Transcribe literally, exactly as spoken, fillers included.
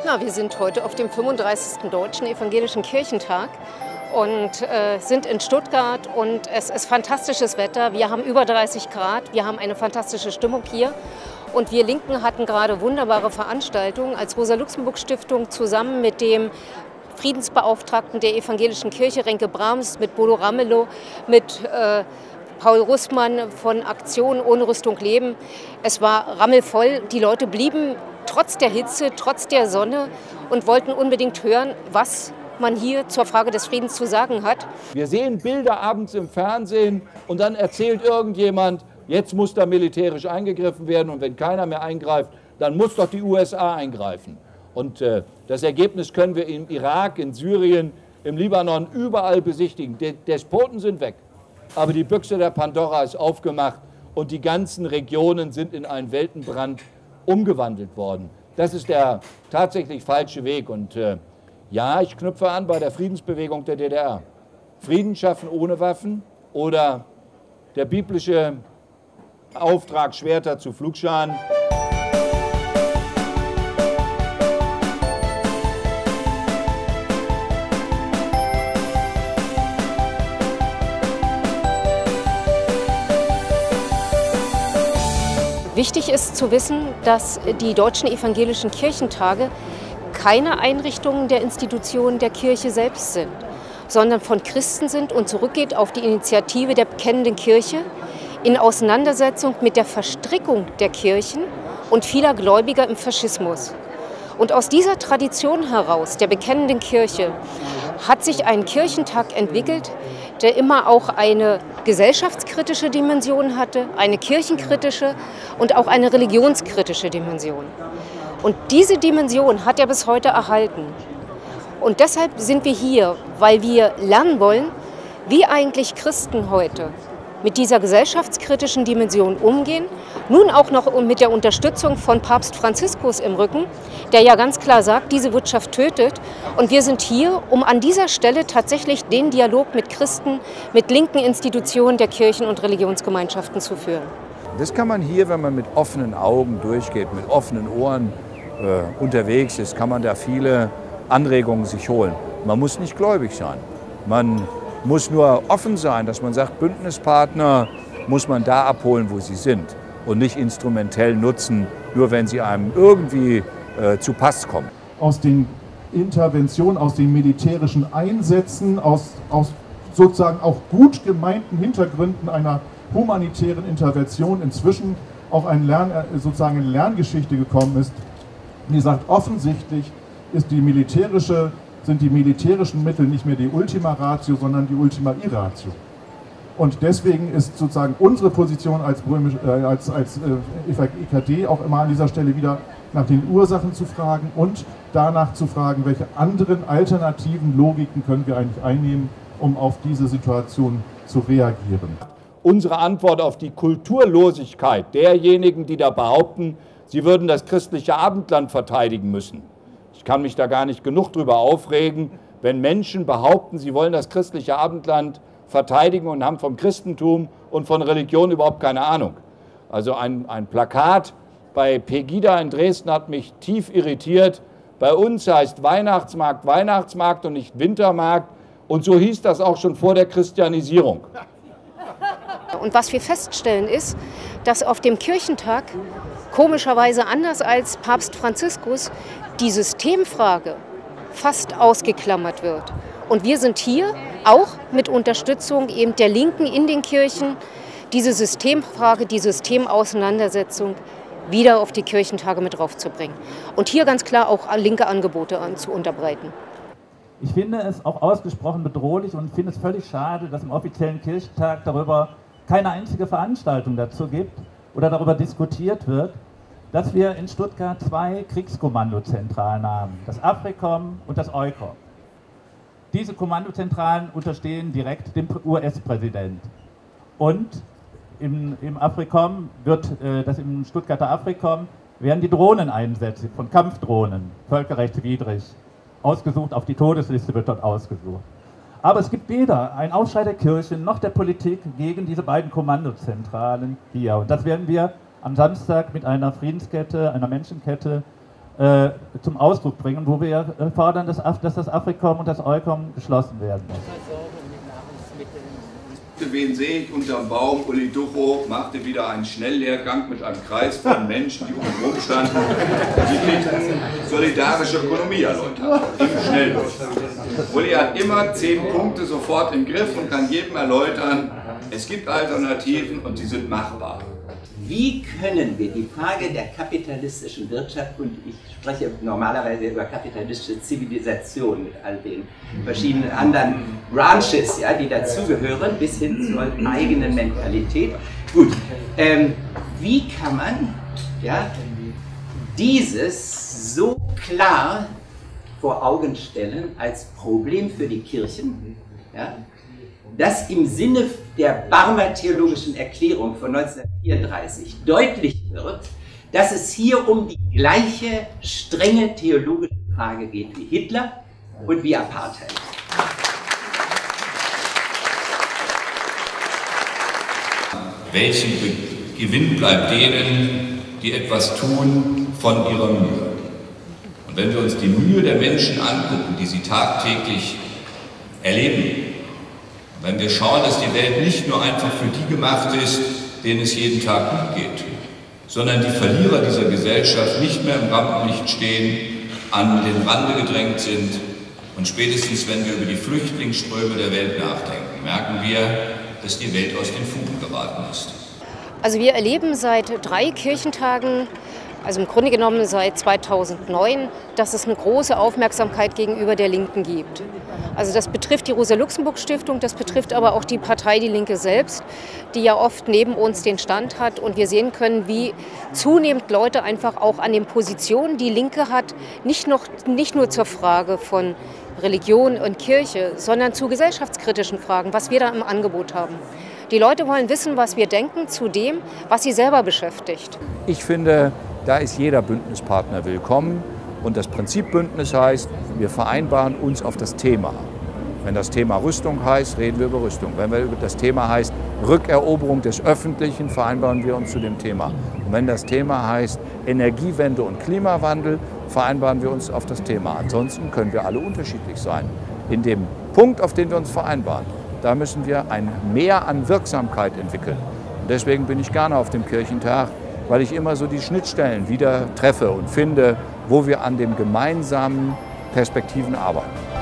Ja, wir sind heute auf dem fünfunddreißigsten Deutschen Evangelischen Kirchentag und äh, sind in Stuttgart und es ist fantastisches Wetter. Wir haben über dreißig Grad, wir haben eine fantastische Stimmung hier und wir Linken hatten gerade wunderbare Veranstaltungen als Rosa-Luxemburg-Stiftung zusammen mit dem Friedensbeauftragten der Evangelischen Kirche, Renke Brahms, mit Bodo Ramelow, mit äh, Paul Russmann von Aktion ohne Rüstung leben. Es war rammelvoll, die Leute blieben trotz der Hitze, trotz der Sonne und wollten unbedingt hören, was man hier zur Frage des Friedens zu sagen hat. Wir sehen Bilder abends im Fernsehen und dann erzählt irgendjemand, jetzt muss da militärisch eingegriffen werden und wenn keiner mehr eingreift, dann muss doch die U S A eingreifen. Und äh, das Ergebnis können wir im Irak, in Syrien, im Libanon überall besichtigen. Die Despoten sind weg, aber die Büchse der Pandora ist aufgemacht und die ganzen Regionen sind in einen Weltenbrand umgewandelt worden. Das ist der tatsächlich falsche Weg. Und äh, ja, ich knüpfe an bei der Friedensbewegung der D D R. Frieden schaffen ohne Waffen oder der biblische Auftrag Schwerter zu Pflugscharen. Wichtig ist zu wissen, dass die Deutschen Evangelischen Kirchentage keine Einrichtungen der Institutionen der Kirche selbst sind, sondern von Christen sind und zurückgeht auf die Initiative der Bekennenden Kirche in Auseinandersetzung mit der Verstrickung der Kirchen und vieler Gläubiger im Faschismus. Und aus dieser Tradition heraus, der Bekennenden Kirche, hat sich ein Kirchentag entwickelt, der immer auch eine gesellschaftskritische Dimension hatte, eine kirchenkritische und auch eine religionskritische Dimension. Und diese Dimension hat er bis heute erhalten. Und deshalb sind wir hier, weil wir lernen wollen, wie eigentlich Christen heute mit dieser gesellschaftskritischen Dimension umgehen, nun auch noch mit der Unterstützung von Papst Franziskus im Rücken, der ja ganz klar sagt, diese Wirtschaft tötet. Und wir sind hier, um an dieser Stelle tatsächlich den Dialog mit Christen, mit linken Institutionen der Kirchen und Religionsgemeinschaften zu führen. Das kann man hier, wenn man mit offenen Augen durchgeht, mit offenen Ohren äh, unterwegs ist, kann man da viele Anregungen sich holen. Man muss nicht gläubig sein. Man muss nur offen sein, dass man sagt, Bündnispartner muss man da abholen, wo sie sind und nicht instrumentell nutzen, nur wenn sie einem irgendwie äh, zu Pass kommen. Aus den Interventionen, aus den militärischen Einsätzen, aus, aus sozusagen auch gut gemeinten Hintergründen einer humanitären Intervention inzwischen auch ein Lern, sozusagen eine Lerngeschichte gekommen ist. Wie gesagt, offensichtlich ist die militärische sind die militärischen Mittel nicht mehr die Ultima Ratio, sondern die Ultima Irratio. Und deswegen ist sozusagen unsere Position als, Römisch, äh, als, als äh, E K D auch immer an dieser Stelle wieder nach den Ursachen zu fragen und danach zu fragen, welche anderen alternativen Logiken können wir eigentlich einnehmen, um auf diese Situation zu reagieren. Unsere Antwort auf die Kulturlosigkeit derjenigen, die da behaupten, sie würden das christliche Abendland verteidigen müssen. Ich kann mich da gar nicht genug drüber aufregen, wenn Menschen behaupten, sie wollen das christliche Abendland verteidigen und haben vom Christentum und von Religion überhaupt keine Ahnung. Also ein, ein Plakat bei Pegida in Dresden hat mich tief irritiert. Bei uns heißt Weihnachtsmarkt Weihnachtsmarkt und nicht Wintermarkt. Und so hieß das auch schon vor der Christianisierung. Und was wir feststellen ist, dass auf dem Kirchentag komischerweise anders als Papst Franziskus die Systemfrage fast ausgeklammert wird. Und wir sind hier auch mit Unterstützung eben der Linken in den Kirchen, diese Systemfrage, die Systemauseinandersetzung wieder auf die Kirchentage mit draufzubringen. Und hier ganz klar auch linke Angebote an, zu unterbreiten. Ich finde es auch ausgesprochen bedrohlich und finde es völlig schade, dass im offiziellen Kirchentag darüber keine einzige Veranstaltung dazu gibt oder darüber diskutiert wird, dass wir in Stuttgart zwei Kriegskommandozentralen haben, das AFRICOM und das EUCOM. Diese Kommandozentralen unterstehen direkt dem U S-Präsident. Und im, im AFRICOM wird, äh, das im Stuttgarter AFRICOM, werden die Drohneneinsätze von Kampfdrohnen, völkerrechtswidrig, ausgesucht, auf die Todesliste wird dort ausgesucht. Aber es gibt weder einen Aufschrei der Kirchen noch der Politik gegen diese beiden Kommandozentralen hier. Und das werden wir am Samstag mit einer Friedenskette, einer Menschenkette äh, zum Ausdruck bringen, wo wir äh, fordern, dass, dass das AFRICOM und das EUCOM geschlossen werden. Wen sehe ich unterm Baum? Uli Ducho machte wieder einen Schnelllehrgang mit einem Kreis von Menschen, die um ihn rumstanden. Die kriegten solidarische Ökonomie erläutert. Im Schnelldurch. Uli hat immer zehn Punkte sofort im Griff und kann jedem erläutern, es gibt Alternativen und sie sind machbar. Wie können wir die Frage der kapitalistischen Wirtschaft, und ich spreche normalerweise über kapitalistische Zivilisation mit all den verschiedenen anderen Branches, ja, die dazugehören, bis hin zur eigenen Mentalität. Gut, ähm, wie kann man ja, dieses so klar vor Augen stellen als Problem für die Kirchen, ja, dass im Sinne der Barmer Theologischen Erklärung von neunzehnhundertvierunddreißig deutlich wird, dass es hier um die gleiche strenge theologische Frage geht wie Hitler und wie Apartheid. Welchen Gewinn bleibt denen, die etwas tun von ihrer Mühe? Und wenn wir uns die Mühe der Menschen angucken, die sie tagtäglich erleben, wenn wir schauen, dass die Welt nicht nur einfach für die gemacht ist, denen es jeden Tag gut geht, sondern die Verlierer dieser Gesellschaft nicht mehr im Rampenlicht stehen, an den Rande gedrängt sind, und spätestens, wenn wir über die Flüchtlingsströme der Welt nachdenken, merken wir, dass die Welt aus den Fugen geraten ist. Also wir erleben seit drei Kirchentagen, also im Grunde genommen seit zweitausendneun, dass es eine große Aufmerksamkeit gegenüber der Linken gibt. Also das betrifft die Rosa-Luxemburg-Stiftung, das betrifft aber auch die Partei Die Linke selbst, die ja oft neben uns den Stand hat. Und wir sehen können, wie zunehmend Leute einfach auch an den Positionen, die Linke hat, nicht, noch, nicht nur zur Frage von Religion und Kirche, sondern zu gesellschaftskritischen Fragen, was wir da im Angebot haben. Die Leute wollen wissen, was wir denken zu dem, was sie selber beschäftigt. Ich finde, da ist jeder Bündnispartner willkommen. Und das Prinzip Bündnis heißt, wir vereinbaren uns auf das Thema. Wenn das Thema Rüstung heißt, reden wir über Rüstung. Wenn wir über das Thema heißt Rückeroberung des Öffentlichen, vereinbaren wir uns zu dem Thema. Und wenn das Thema heißt Energiewende und Klimawandel, vereinbaren wir uns auf das Thema. Ansonsten können wir alle unterschiedlich sein. In dem Punkt, auf den wir uns vereinbaren, da müssen wir ein Mehr an Wirksamkeit entwickeln. Und deswegen bin ich gerne auf dem Kirchentag, weil ich immer so die Schnittstellen wieder treffe und finde, wo wir an den gemeinsamen Perspektiven arbeiten.